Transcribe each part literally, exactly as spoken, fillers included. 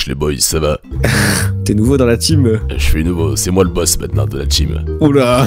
Wesh les boys, ça va? T'es nouveau dans la team? Je suis nouveau, c'est moi le boss maintenant de la team. Oula.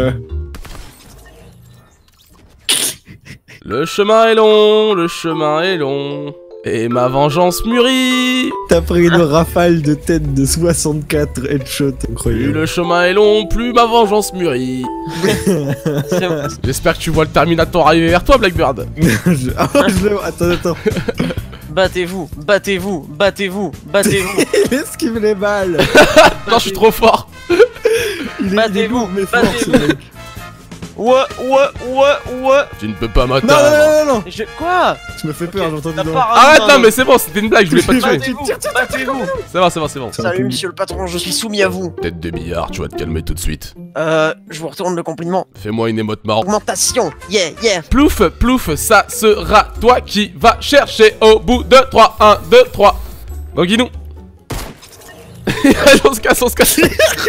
Le chemin est long, le chemin est long, et ma vengeance mûrit. T'as pris une rafale de tête de soixante-quatre headshots, Plus incroyable. le chemin est long, plus ma vengeance mûrit. J'espère que tu vois le Terminator arriver vers toi, Blackbird. je... Ah, je l'ai... Attends, attends. Battez-vous, battez-vous, battez-vous, battez-vous. Il esquive les balles. Non, je suis trop fort. Il est Battez-vous, mais fort, ce battez-vous. mec. Ouais, ouais, ouais, ouais. Tu ne peux pas Non, non, m'atteindre. non, non, non. Je... Quoi? Tu me fais peur, j'ai entendu T'as dans... pas Arrête, ramené non, un- mais c'est bon, c'était une blague, je voulais pas te tuer. Battez-vous, battez-vous. C'est bon, c'est bon, c'est bon. C'est un peu Salut mieux. monsieur le patron, je suis soumis à vous. Tête de billard, tu vas te calmer tout de suite. Euh, je vous retourne le compliment. Fais-moi une émote marrante. Augmentation, yeah, yeah. Plouf, plouf, ça sera toi qui va chercher au bout de trois. un, deux, trois. Ganguinou. Allez, on se casse, on se casse.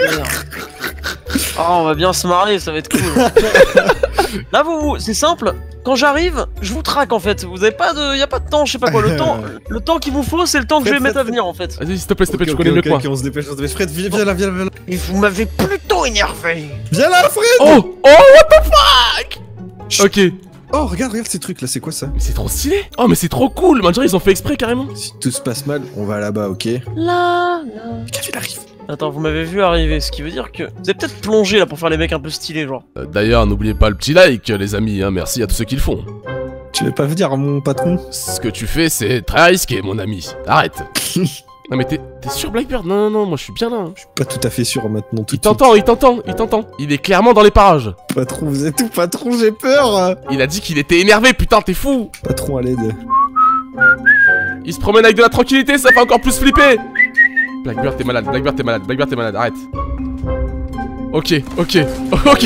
Oh, on va bien se marrer, ça va être cool. Là, vous, vous- c'est simple. Quand j'arrive, je vous traque en fait. Vous avez pas de, y a pas de temps, je sais pas quoi. Le temps, le temps qu'il vous faut, c'est le temps que je vais mettre à venir en fait. Vas-y, s'il te plaît, s'il te plaît, Ok, tu connais ok, mieux que ok, moi. ok, on se dépêche, on se dépêche. Fred, viens, viens là, viens là, viens là. Et vous m'avez plutôt énervé. Viens là, Fred. Oh, oh, what the fuck. Ok. Mais Oh, regarde, regarde ces trucs là, c'est quoi ça? c'est trop stylé. Oh, mais c'est trop cool. Maintenant, ils ont fait exprès carrément. Si tout se passe mal, on va là-bas, ok? Là, là. Café arrive. Attends, vous m'avez vu arriver, ce qui veut dire que vous avez peut-être plongé là pour faire les mecs un peu stylés, genre. Euh, D'ailleurs, n'oubliez pas le petit like, les amis. Hein. Merci à tous ceux qui le font. Tu veux pas venir, mon patron? Ce que tu fais, c'est très risqué, mon ami. Arrête. Non, mais t'es t'es sûr, Blackbird? Non, non, non, moi je suis bien là. Je suis pas tout à fait sûr maintenant, tout Il de suite. t'entend, il t'entend, il t'entend. Il est clairement dans les parages. Patron, vous êtes où, patron? J'ai peur. Il a dit qu'il était énervé, putain, t'es fou. Patron, à l'aide. Il se promène avec de la tranquillité, ça fait encore plus flipper. Blackbird, t'es malade, Blackbird, t'es malade, Blackbird, t'es malade, arrête. Ok, ok, ok.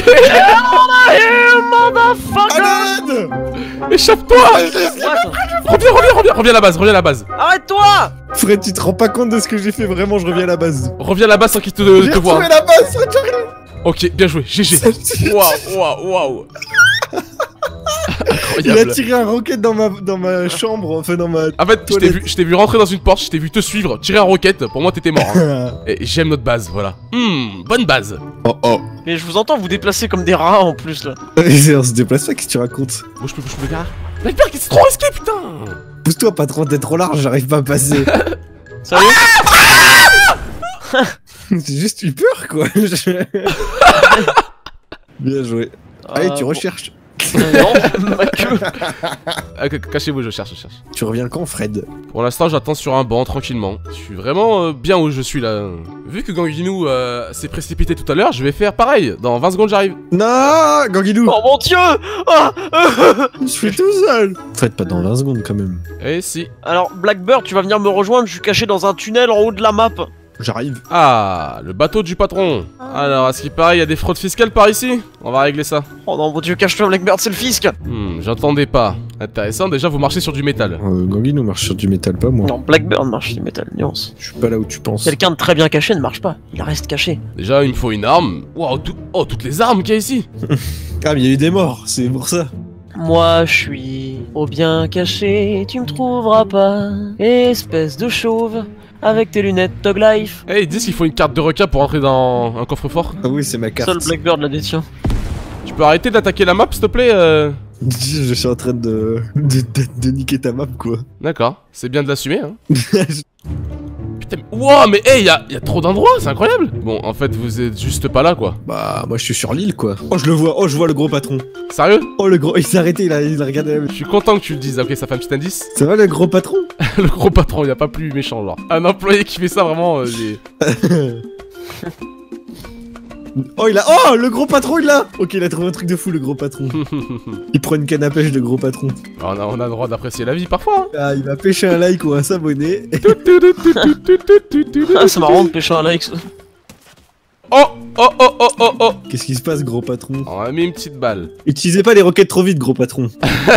À l'aide. Échappe-toi. What? Reviens, reviens, reviens, reviens à la base, reviens à la base. Arrête-toi! Fred, tu te rends pas compte de ce que j'ai fait, vraiment, je reviens à la base. Reviens à la base sans qu'il te, J'ai te voie. retrouvé la base, Fred, j'ai rien. Ok, bien joué, G G. Waouh, waouh, waouh. Il a Incroyable. tiré un roquette dans ma, dans ma chambre, enfin dans ma... En fait, je t'ai Toilette. vu, je t'ai vu rentrer dans une porte, je t'ai vu te suivre, tirer un roquette, pour moi t'étais mort. Hein. Et j'aime notre base, voilà. Hmm, bonne base. Oh oh. Mais je vous entends vous déplacer comme des rats en plus là. On se déplace pas, qu'est-ce que tu racontes? Bouge, bouge, bouge, gars. Blackbird, c'est trop risqué, putain. Pousse-toi, patron, t'es trop large, j'arrive pas à passer. Salut. J'ai juste eu peur, quoi. Bien joué. Allez, tu Euh, recherches. bon. Non, ma queue. Ah, c- Cachez-vous, je cherche, je cherche. Tu reviens quand, Fred? Pour l'instant, j'attends sur un banc, tranquillement. Je suis vraiment euh, bien où je suis, là. Vu que Ganguinou euh, s'est précipité tout à l'heure, je vais faire pareil. Dans vingt secondes, j'arrive. Non, Ganguilou. Oh mon dieu. Ah. Je suis tout seul. Fred, pas dans vingt secondes, quand même. Eh si. Alors Blackbird, tu vas venir me rejoindre, je suis caché dans un tunnel en haut de la map. J'arrive. Ah, le bateau du patron. Alors, à ce qui paraît, il y a des fraudes fiscales par ici. On va régler ça. Oh non mon dieu, cache-toi Blackbird, c'est le fisc. Hmm, j'entendais pas. Intéressant, déjà, vous marchez sur du métal. Euh, Ganguilou marche sur du métal, pas moi. Non, Blackbird marche du métal, nuance. Je suis pas là où tu penses. Quelqu'un de très bien caché ne marche pas, il reste caché. Déjà, il me faut une arme. Waouh, tout- oh, toutes les armes qu'il y a ici. Ah, mais il y a eu des morts, c'est pour ça. Moi je suis au bien caché, tu me trouveras pas. Espèce de chauve, avec tes lunettes Tog Life. Eh, ils disent qu'il faut une carte de requin pour entrer dans un coffre-fort. Ah oui, c'est ma carte. Seul Blackbird la détient. Tu peux arrêter d'attaquer la map, s'il te plaît euh... Je suis en train de... de, de, de niquer ta map, quoi. D'accord, c'est bien de l'assumer, hein. Putain, mais... Wow, mais hey, y'a y a trop d'endroits, c'est incroyable. Bon, en fait, vous êtes juste pas là, quoi. Bah, moi je suis sur l'île, quoi. Oh, je le vois, oh, je vois le gros patron. Sérieux? Oh, le gros, il s'est arrêté, il a, il a regardé la... Je suis content que tu le dises, ok, ça fait un petit indice. Ça va, le gros patron? Le gros patron, il a pas plus méchant, genre. Un employé qui fait ça, vraiment, euh, il est... Oh, il a... Oh, le gros patron, il l'a. Ok, il a trouvé un truc de fou, le gros patron. Il prend une canne à pêche, le gros patron. on, a, on a le droit d'apprécier la vie, parfois, hein. Ah, il va pêcher un like ou un s'abonner. Ah, c'est marrant de pêcher un like. ça. Oh, oh, oh, oh, oh, oh. Qu'est-ce qui se passe, gros patron? On a mis une petite balle. Utilisez pas les roquettes trop vite, gros patron.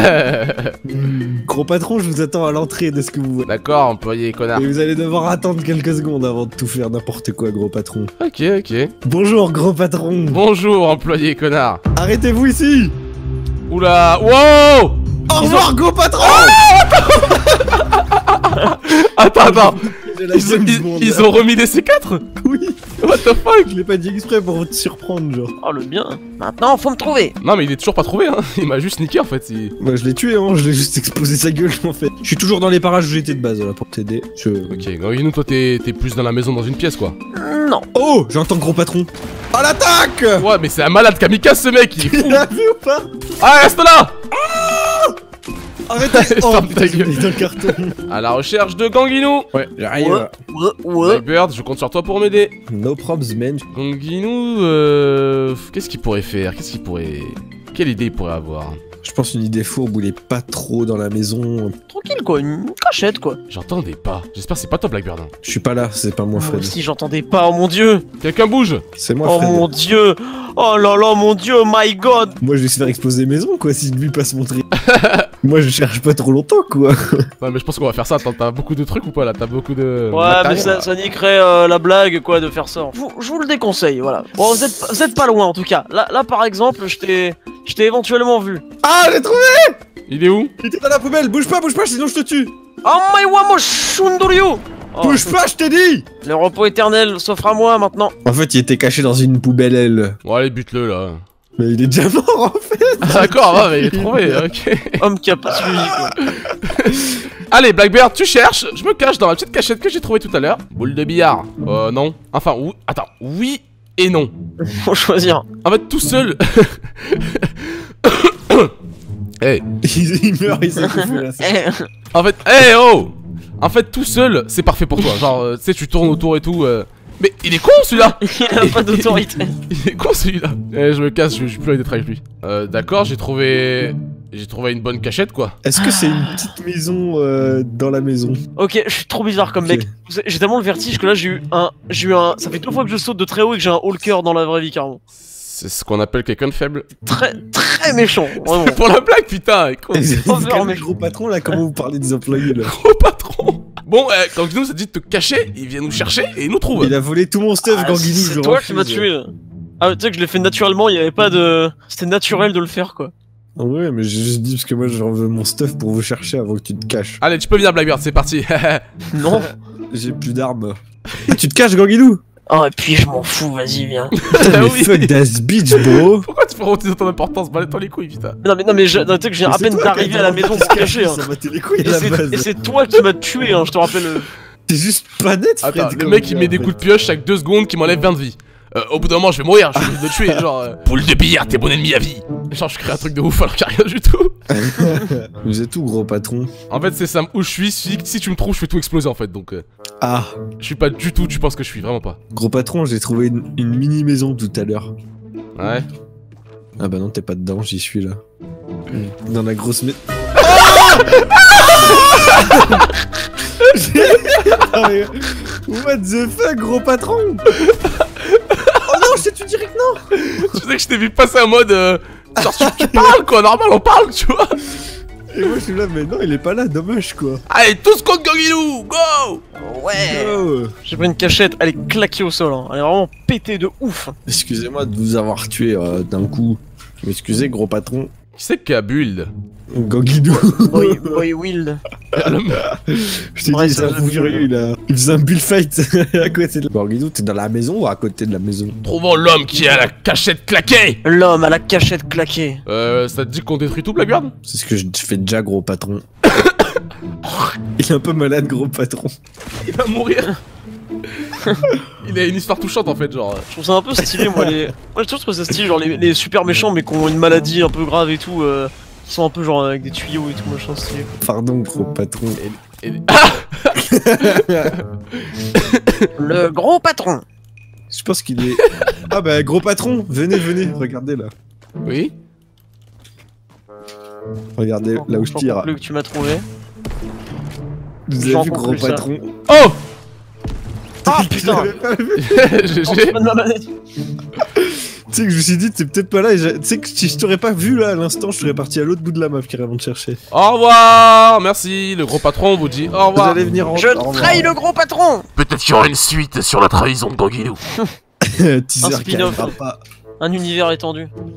Gros patron, je vous attends à l'entrée de ce que vous voulez. D'accord, employé connard. Et vous allez devoir attendre quelques secondes avant de tout faire n'importe quoi, gros patron. Ok, ok. Bonjour, gros patron. Bonjour, employé connard. Arrêtez-vous ici. Oula, wow. Au revoir, gros patron. Attends, attends. la Ils, James ils- Bond. ils ont remis des C quatre. Oui, What the fuck? je l'ai pas dit exprès pour te surprendre, genre. Oh le bien. Maintenant, faut me trouver. Non mais il est toujours pas trouvé hein. Il m'a juste niqué en fait. il- Moi, je l'ai tué, hein, je l'ai juste explosé sa gueule, en fait. Je suis toujours dans les parages où j'étais de base, là, pour t'aider. Je... Ok, Ganguinou, toi t'es t'es plus dans la maison, dans une pièce quoi. Non. Oh, j'entends gros patron. À l'attaque. Ouais, mais c'est un malade kamikaze ce mec, il est Tu fou. l'as vu ou pas? Ah, reste là. Arrêtez. Oh, Ferme putain, ta j'ai gueule. mis dans le carton. À la recherche de Ganguinou. Ouais, j'arrive. Ouais, ouais, ouais. Blackbird, je compte sur toi pour m'aider. No probs, man. Ganguinou, euh... qu'est-ce qu'il pourrait faire? Qu'est-ce qu'il pourrait... Quelle idée il pourrait avoir? Je pense une idée fourbe où il est pas trop dans la maison. Tranquille quoi, une cachette quoi. J'entendais pas. J'espère que c'est pas toi Blackbird. hein. Je suis pas là, c'est pas moi, Moi Fred. aussi j'entendais pas, oh mon dieu. Quelqu'un bouge. C'est moi, Oh Fred. mon dieu. Oh là là, mon dieu, my god. Moi, je vais se faire exploser maison, quoi, si lui pas se montrer. Moi, je cherche pas trop longtemps, quoi. Non mais je pense qu'on va faire ça. Attends, t'as beaucoup de trucs ou pas là? T'as beaucoup de... Ouais, mais matériel ça, ça niquerait euh, la blague quoi de faire ça. Je vous, je vous le déconseille, voilà. Bon, vous êtes, vous êtes pas loin en tout cas. Là, là par exemple, je t'ai je t'ai éventuellement vu. Ah, j'ai trouvé. Il est où? Il était dans la poubelle. Bouge pas, bouge pas, sinon je te tue. Oh my wamo shundoryu. Oh, Bouge pas, je t'ai dit. le repos éternel s'offre à moi maintenant. En fait, il était caché dans une poubelle, elle. Bon allez, bute-le là. Mais il est déjà mort, en fait. Ah, d'accord, ouais, mais il est trouvé, ok. Homme qui a pas suivi quoi. Allez, Blackbird, tu cherches. Je me cache dans la petite cachette que j'ai trouvée tout à l'heure. Boule de billard. Euh, non. Enfin, oui. Attends, oui et non. Faut choisir. En fait, tout seul. Eh, il, il meurt, il s'est étouffé, là. c'est- Eh, en fait, eh oh. En fait, tout seul, c'est parfait pour toi. Genre, euh, tu sais, tu tournes autour et tout. euh. Mais il est con celui-là. il a pas d'autorité. Il est con celui-là. Eh, je me casse, je j'ai plus envie d'être avec lui. Euh, d'accord, j'ai trouvé. J'ai trouvé une bonne cachette quoi. Est-ce que c'est une petite maison euh, dans la maison? Ok, je suis trop bizarre comme Ok. mec. Vous savez, j'ai tellement le vertige que là j'ai eu un, j'ai eu un, ça fait deux fois que je saute de très haut et que j'ai un haut le cœur dans la vraie vie carrément. C'est ce qu'on appelle quelqu'un de faible. Très, très méchant, vraiment. Pour la blague, putain. Con. Vous Envers calmez mes- le gros patron, là, comment vous parlez des employés, là? Gros patron. Bon, euh, quand nous ça dit de te cacher, il vient nous chercher et il nous trouve. Il a volé tout mon stuff, Ah, Ganguinou, je c'est toi refuse. qui m'as tué là. Ah, tu sais que je l'ai fait naturellement, il y avait pas de, c'était naturel de le faire quoi. Ah ouais, mais j'ai juste dit parce que moi, je veux mon stuff pour vous chercher avant que tu te caches. Allez, tu peux venir Blackbird, c'est parti. Non. J'ai plus d'armes. Ah, tu te caches, Ganguinou? Oh et puis je m'en fous, vas-y viens. Putain, mais oui. fuck that's bitch, bro. Pourquoi tu prends autant d'importance? Balais-toi les couilles, putain. Non mais non mais je, non, tu sais que je viens Mais à c'est peine toi d'arriver qui à la as maison dit pour cacher. Hein. Ça m'a les couilles Et à la c'est- base. et c'est toi qui m'as tué, hein, je te rappelle. euh. T'es juste pas net, Fred. Attends, le comme mec il gars, met des en coups de pioche chaque deux secondes qui m'enlève vingt de vie. Euh, au bout d'un moment, je vais mourir, je suis obligé de le tuer. Genre, euh, poule de billard, t'es bon ennemi à vie. Genre, je crée un truc de ouf alors qu'il y a rien du tout. fait. Vous êtes où, gros patron? En fait, c'est simple, où je suis, si, si tu me trouves, je fais tout exploser en fait. Donc, euh, Ah, je suis pas du tout, tu penses que je suis vraiment pas. gros patron, j'ai trouvé une, une mini maison tout à l'heure. Ouais. Ah bah non, t'es pas dedans, j'y suis là. Dans la grosse maison. What the fuck, gros patron? Oh non, je sais, tu dirais que non. Tu sais que je t'ai vu passer en mode. Euh, genre, tu, tu parles quoi, normal, on parle, tu vois. Et moi je suis là, mais non, il est pas là, dommage quoi. Allez, tous contre Ganguinou, go. Ouais. Oh. J'ai pris une cachette, elle est claquée au sol, hein. Elle est vraiment pétée de ouf. Excusez-moi de vous avoir tué euh, d'un coup. Excusez, gros patron. Qui c'est qui a build? Ganguinou. Boy, boy Wild. Je t'ai Ouais, dit, ça c'est un va, fou je- furieux, il a. Il faisait un bullfight à côté de. Ganguinou, t'es dans la maison ou à côté de la maison? Trouvons l'homme qui a la cachette claquée. L'homme à la cachette claquée. Euh, ça te dit qu'on détruit tout, Blackbird? C'est ce que je fais déjà, gros patron. Il est un peu malade, gros patron. Il va mourir. Il a une histoire touchante en fait, genre. Je trouve ça un peu stylé, moi, les. Moi, je trouve ça stylé, genre les, les super méchants, mais qui ont une maladie un peu grave et tout. Euh, qui sont un peu genre avec des tuyaux et tout, machin stylé. Pardon, gros patron. Et- Ah, Le gros patron. Je pense qu'il est. Ah bah, gros patron, venez, venez, regardez là. oui. Regardez là où je J'en tire. peux plus que tu m'as trouvé. Vous avez j'en vu, comprends gros plus ça. patron? Oh. Ah Tu putain. l'avais pas vu? G Oh, G. tu m'as de ma manette. Tu sais que je me suis dit, t'es peut-être pas là. et j'ai- Tu sais que si je t'aurais pas vu là à l'instant, je serais parti à l'autre bout de la map carrément te chercher. Au revoir. Merci. Le gros patron vous dit au Vous revoir. allez venir en. Je au revoir. trahis le gros patron. Peut-être qu'il y aura une suite sur la trahison de Ganguinou. Teaser Un qui spin-off. arrivera pas. Un univers étendu.